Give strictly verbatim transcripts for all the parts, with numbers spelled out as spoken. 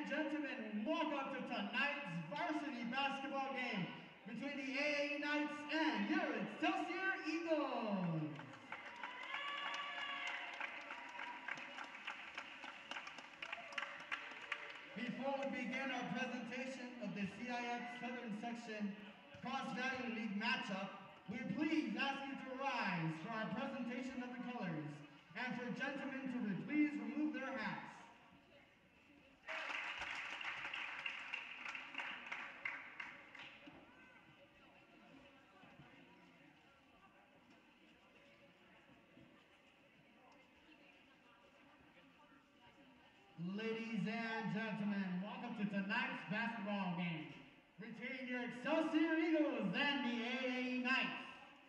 and gentlemen, welcome to tonight's varsity basketball game between the A A Knights and your Excelsior Eagles. Before we begin our presentation of the C I X Southern Section Cross Valley League matchup, we please ask you to rise for our presentation of the colors and for gentlemen to please remove their hats. Ladies and gentlemen, welcome to tonight's basketball game between your Excelsior Eagles and the A A Knights.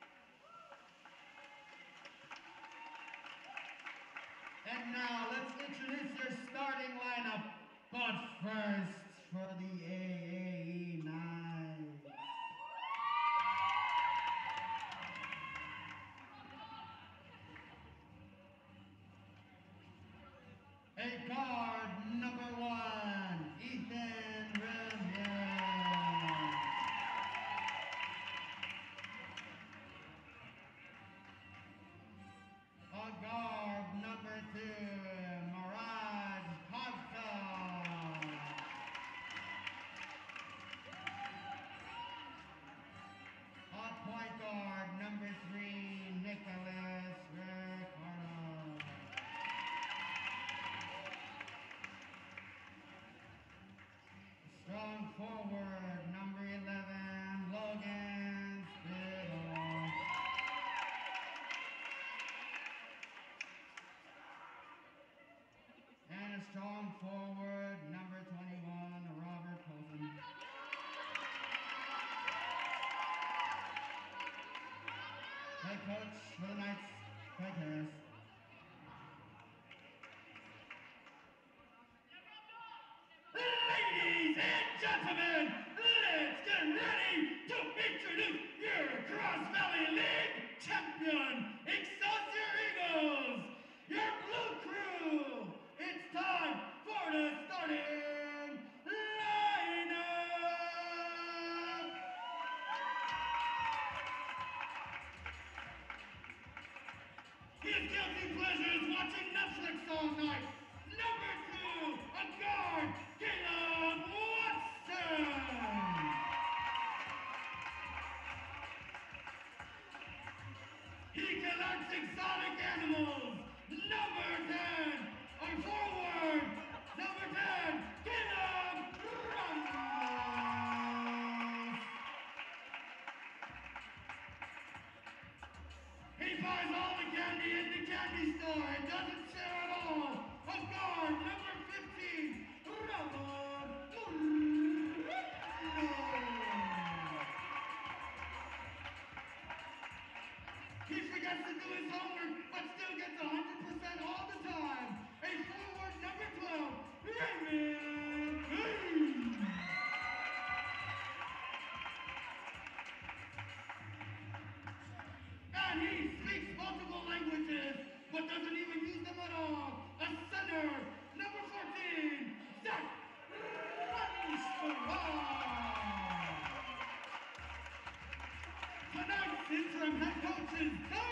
And now let's introduce your starting lineup, but first for the A A Knights. A guard, number one, Ethan Rivera. A guard, number two, Maraj Costa. A point guard, number three, Nicholas Ricardo. Strong forward, number eleven, Logan Spittle. And a strong forward, number twenty-one, Robert Colton. Head coach for the Knights, Craig Harris. Ladies and gentlemen, let's get ready to introduce your Cross Valley League champion, Excelsior Eagles, your blue crew. It's time for the starting lineup. His guilty pleasure is watching Netflix all night. Number two, a guard, Caleb Watson. He collects exotic animals. Number ten, a forward. Number ten, Caleb Ramos. He buys all the candy in the candy store and doesn't share at all. A guard, number fifteen, Ramon Moreno. He forgets to do his homework, but still gets one hundred percent all the time. A forward, number twelve, Raymond Hayes. And he speaks multiple languages, but doesn't even use them at all. A center, number fourteen, Zach Ransford. Tonight's interim head coach is